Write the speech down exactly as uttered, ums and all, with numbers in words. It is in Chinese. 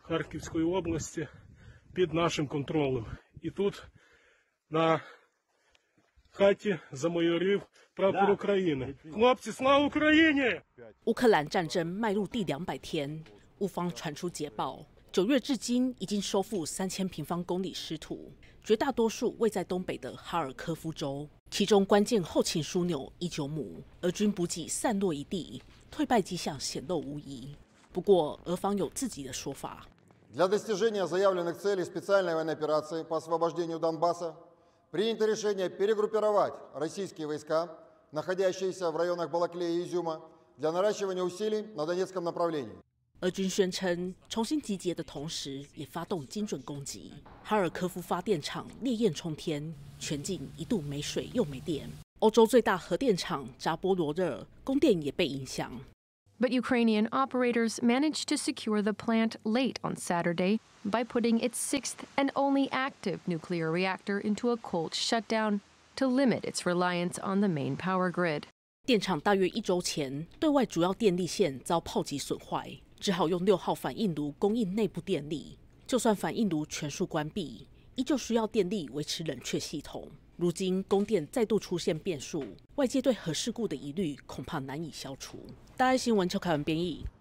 Харківської області під нашим контролем. І тут на хаті замайорів прапор України. Хлопці, слава Україні! 乌克兰战争迈入第两百天，乌方传出捷报，九月至今已经收复三千平方公里失土，绝大多数位在东北的哈尔科夫州，其中关键后勤枢纽伊久姆，俄军补给散落一地，退败迹象显露无遗。不过，俄方有自己的说法。 Для достижения заявленных целей специальной военной операции по освобождению Донбасса принято решение перегруппировать российские войска, находящиеся в районах Балаклеи и Изюма, для наращивания усилий на Донецком направлении. 俄军宣称，重新集结的同时，也发动精准攻击。哈尔科夫发电厂烈焰冲天，全境一度没水又没电。欧洲最大核电厂扎波罗热供电也被影响。 But Ukrainian operators managed to secure the plant late on Saturday by putting its sixth and only active nuclear reactor into a cold shutdown to limit its reliance on the main power grid. 电厂大约一周前，对外主要电力线遭炮击损坏，只好用六号反应炉供应内部电力。就算反应炉全数关闭，依旧需要电力维持冷却系统。如今供电再度出现变数，外界对核事故的疑虑恐怕难以消除。大爱新闻邱凯文编译。